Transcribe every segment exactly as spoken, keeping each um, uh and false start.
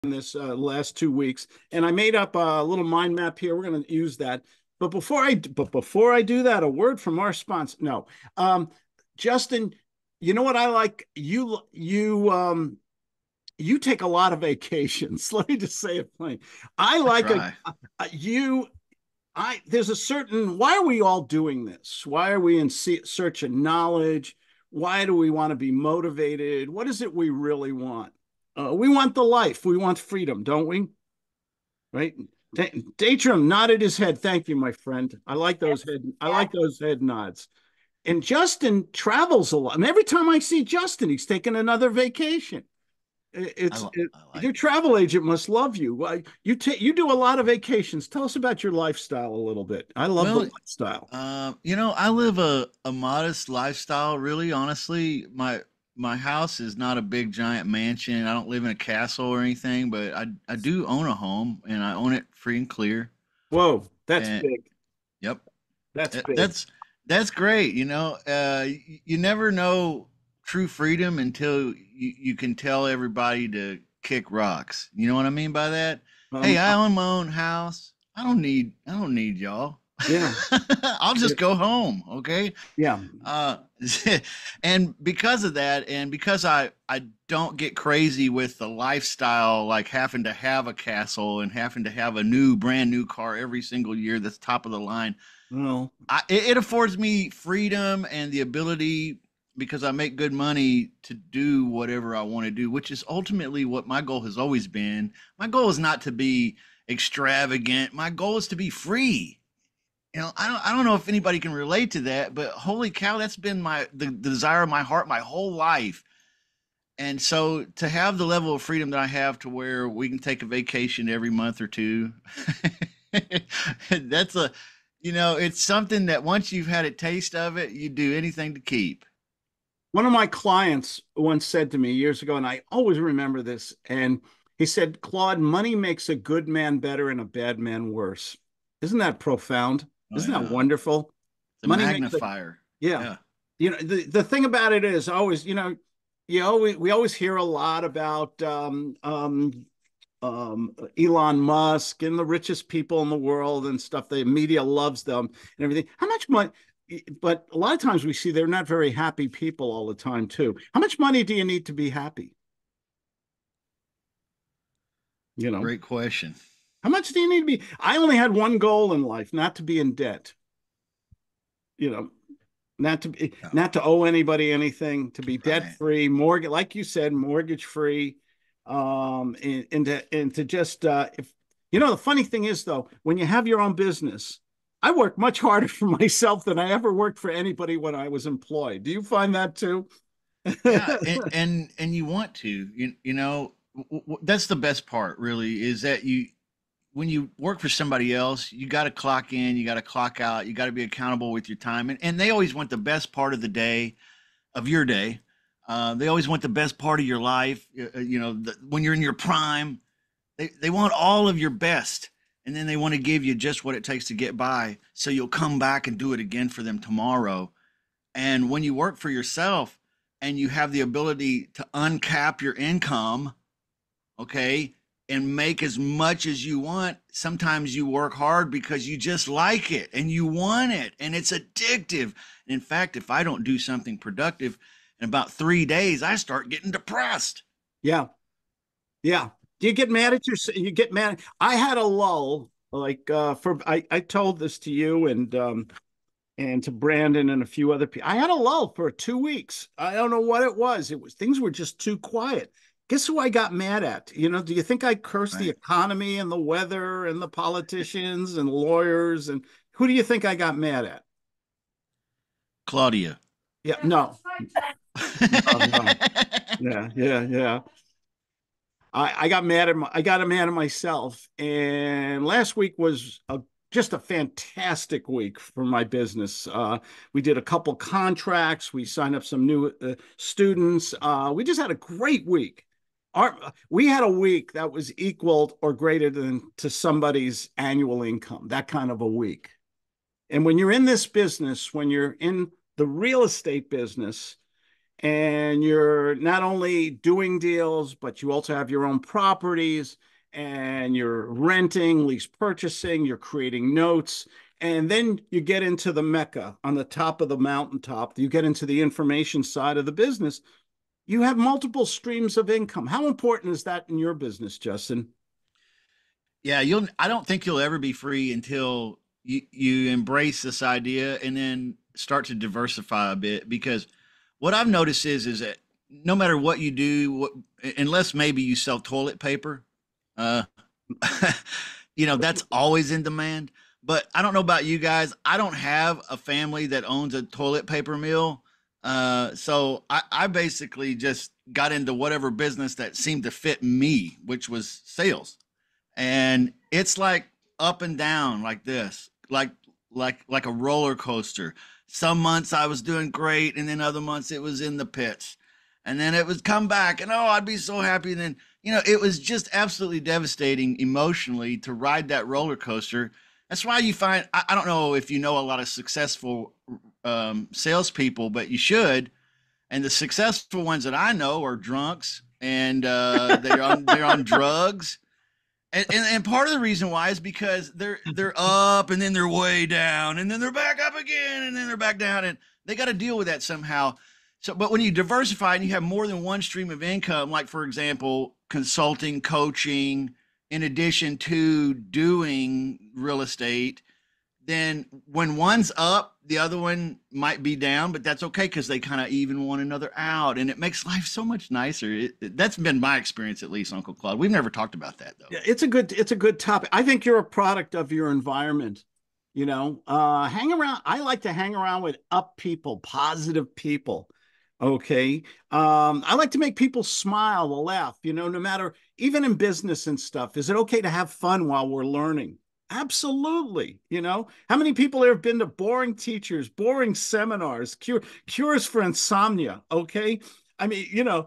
this uh, last two weeks, and I made up a little mind map here. We're going to use that. But before I but before I do that, a word from our sponsor. No, um, Justin, you know what I like? You you um you take a lot of vacations. Let me just say it plain. I I like a, try. a you. I there's a certain why are we all doing this? Why are we in search of knowledge? Why do we want to be motivated? What is it we really want? Uh, we want the life. We want freedom, don't we? Right? Datrum nodded his head. Thank you, my friend. I like those head. I like those head nods. And Justin travels a lot. And every time I see Justin, he's taking another vacation. I, It's it, I your like it. travel agent must love you. You take you do a lot of vacations. Tell us about your lifestyle a little bit. I love the Well, lifestyle. uh, you know, I live a, a modest lifestyle, really, honestly. My my house is not a big giant mansion. I don't live in a castle or anything, but I I do own a home and I own it free and clear. Whoa, that's And big. yep, That's that- big. that's that's great. You know, uh, you, you never know true freedom until you, you can tell everybody to kick rocks. You know what I mean by that? Hey, Um, I own my own house. I don't need I don't need y'all. yeah, I'll just go home, okay? yeah. Uh, and because of that, and because I I don't get crazy with the lifestyle, like having to have a castle and having to have a new brand new car every single year that's top of the line. Well, I, it, it affords me freedom and the ability because I make good money to do whatever I want to do, which is ultimately what my goal has always been. My goal is not to be extravagant. My goal is to be free. You know, I don't I don't know if anybody can relate to that, but holy cow, that's been my the, the desire of my heart my whole life. And so to have the level of freedom that I have to where we can take a vacation every month or two, that's a, you know, it's something that once you've had a taste of it, you do anything to keep. one of my clients once said to me years ago, and I always remember this, and he said, Claude, money makes a good man better and a bad man worse. Isn't that profound? Oh Isn't that yeah, wonderful? it's a Money makes a, magnifier. yeah. Yeah. You know, the, the thing about it is always, you know, you always we always hear a lot about um, um, um, Elon Musk and the richest people in the world and stuff. The media loves them and everything. How much money? But a lot of times we see they're not very happy people all the time too. How much money do you need to be happy? You know, Great question. how much do you need to be? I only had one goal in life, not to be in debt. You know, not to be, Yeah. not to owe anybody anything, to be debt Right. free, mortgage, like you said, mortgage free, um, and, and to and to just uh, if you know the funny thing is though, when you have your own business, I work much harder for myself than I ever worked for anybody when I was employed. Do you find that too? Yeah, and and and you want to, you you know, w- w- that's the best part, really, is that you when you work for somebody else, you got to clock in, you got to clock out, you got to be accountable with your time, and and they always want the best part of the day, of your day. Uh, they always want the best part of your life. uh, You know, the, when you're in your prime, they they want all of your best, and then they want to give you just what it takes to get by, so you'll come back and do it again for them tomorrow. And when you work for yourself and you have the ability to uncap your income, okay, and make as much as you want, sometimes you work hard because you just like it and you want it and it's addictive. And in fact, if I don't do something productive in about three days, I start getting depressed. Yeah, yeah. Do you get mad at your? You get mad. I had a lull, like uh, for I I told this to you and um and to Brandon and a few other people. I had a lull for two weeks. I don't know what it was. It was things were just too quiet. Guess who I got mad at? You know, do you think I cursed the Right. economy and the weather and the politicians and lawyers and who do you think I got mad at? Claudia. Yeah, no, no, no. Yeah, yeah, yeah. I, I got mad at my, I got mad at myself. And last week was a, just a fantastic week for my business. Uh, we did a couple contracts. We signed up some new uh, students. Uh, we just had a great week. Our, we had a week that was equal or greater than to somebody's annual income, that kind of a week. And when you're in this business, when you're in the real estate business, and you're not only doing deals, but you also have your own properties and you're renting, lease purchasing, you're creating notes. And then you get into the Mecca on the top of the mountaintop. You get into the information side of the business. You have multiple streams of income. How important is that in your business, Justin? Yeah, you'll I don't think you'll ever be free until you you embrace this idea and then start to diversify a bit, because what I've noticed is is that no matter what you do, what, unless maybe you sell toilet paper, uh you know, that's always in demand. But I don't know about you guys. I don't have a family that owns a toilet paper mill. Uh, so I, I basically just got into whatever business that seemed to fit me, which was sales. And it's like up and down like this, like like like a roller coaster. Some months I was doing great, and then other months it was in the pits, and then it would come back, and oh, I'd be so happy. And then, you know, it was just absolutely devastating emotionally to ride that roller coaster. That's why you find, I, I don't know if you know a lot of successful um, salespeople, but you should. And the successful ones that I know are drunks, and uh, they're on they're on drugs, and, and and part of the reason why is because they're they're up and then they're way down and then they're back up again and then they're back down, and they got to deal with that somehow. So, but when you diversify and you have more than one stream of income, like for example, consulting, coaching, in addition to doing real estate, then when one's up, the other one might be down, but that's okay because they kind of even one another out, and it makes life so much nicer. It, it- that's been my experience, at least, Uncle Claude. We've never talked about that though. Yeah, it's a good it's a good topic. I think you're a product of your environment. You know, uh, hang around. I like to hang around with up people, positive people. Okay. Um, I like to make people smile or laugh, you know, no matter, even in business and stuff. Is it okay to have fun while we're learning? Absolutely. You know, how many people have been to boring teachers, boring seminars, cure, cures for insomnia? Okay. I mean, you know,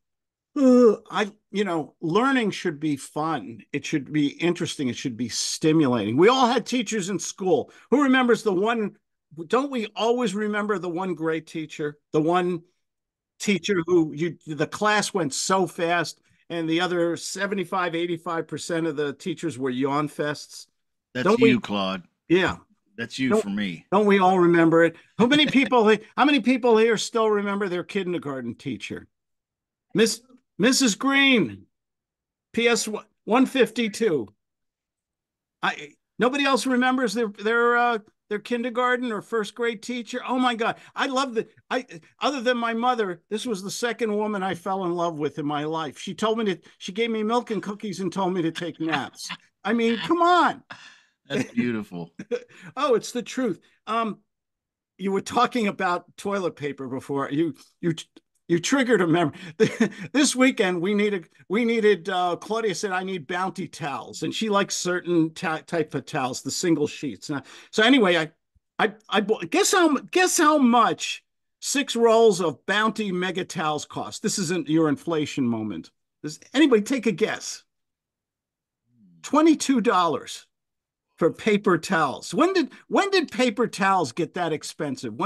uh, I, you know, learning should be fun. It should be interesting. It should be stimulating. We all had teachers in school. Who remembers the one? Don't we always remember the one great teacher? The one teacher who you the class went so fast, and the other seventy-five, eighty-five percent of the teachers were yawn fests. That's Don't we? you, Claude. Yeah. That's you Don't, for me. don't we all remember it? How many people how many people here still remember their kindergarten teacher? Miss Missus Green, P S one fifty-two. I Nobody else remembers their their uh their kindergarten or first grade teacher. Oh my God. I love the I other than my mother, this was the second woman I fell in love with in my life. She told me to she gave me milk and cookies and told me to take naps. I mean, come on. That's beautiful. Oh, it's the truth. Um, you were talking about toilet paper before. You you you triggered a memory. This weekend we needed we needed. Uh, Claudia said I need Bounty towels, and she likes certain ta- type of towels, the single sheets. Now, so anyway, I I I guess how guess how much six rolls of Bounty mega towels cost. This isn't your inflation moment. Does anybody take a guess? Twenty-two dollars for paper towels. When did when did paper towels get that expensive? When